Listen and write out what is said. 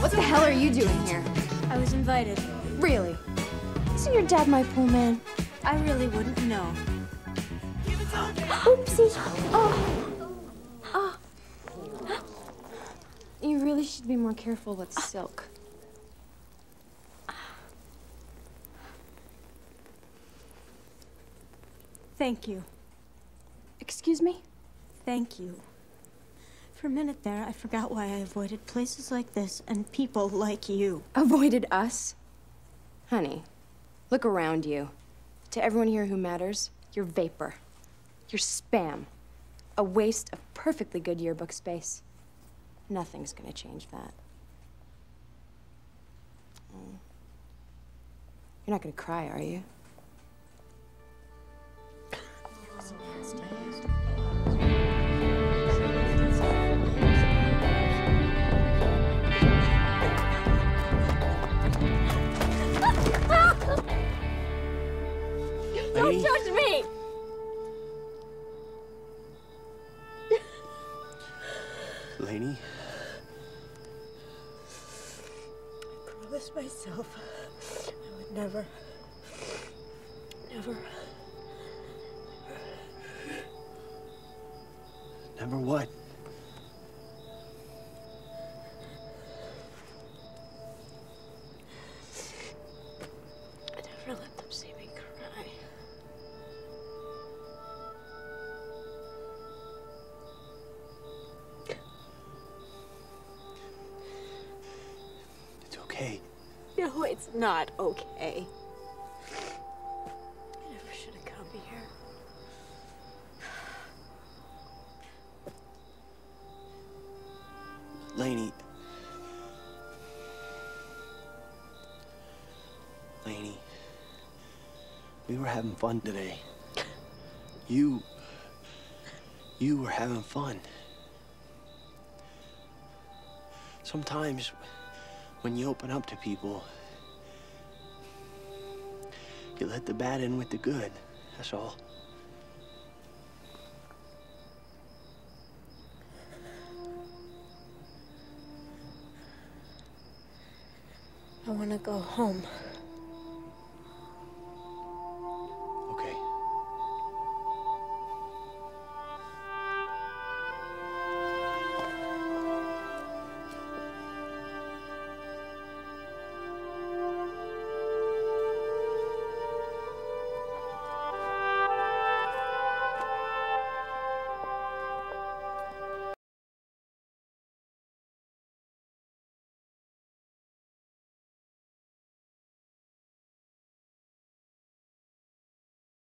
What the hell are you doing here? I was invited. Really? Isn't your dad my pool man? I really wouldn't know. Oopsie. Oh. You really should be more careful with silk. Thank you. Excuse me? Thank you. For a minute there, I forgot why I avoided places like this and people like you. Avoided us? Honey, look around you. To everyone here who matters, you're vapor. You're spam. A waste of perfectly good yearbook space. Nothing's gonna change that. You're not gonna cry, are you? Don't touch me! Laney? I promised myself I would never. Never what? I never let them see me cry. It's okay. No, it's not okay. I never should have come here. Laney. Laney. We were having fun today. You were having fun. Sometimes when you open up to people, you let the bad in with the good, that's all. I want to go home.